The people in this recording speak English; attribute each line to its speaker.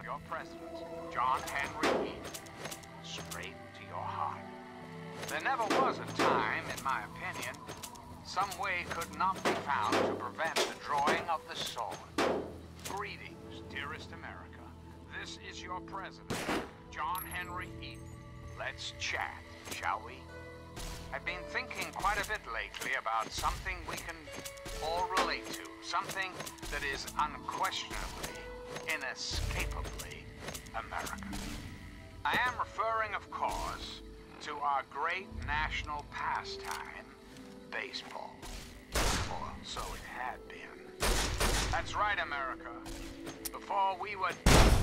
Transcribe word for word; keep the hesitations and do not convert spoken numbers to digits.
Speaker 1: your president, John Henry Eaton, straight to your heart. There never was a time, in my opinion, some way could not be found to prevent the drawing of the sword. Greetings, dearest America. This is your president, John Henry Eaton. Let's chat, shall we? I've been thinking quite a bit lately about something we can all relate to. Something that is unquestionably, inescapably American. I am referring, of course, to our great national pastime, baseball. Or so it had been. That's right, America. Before we would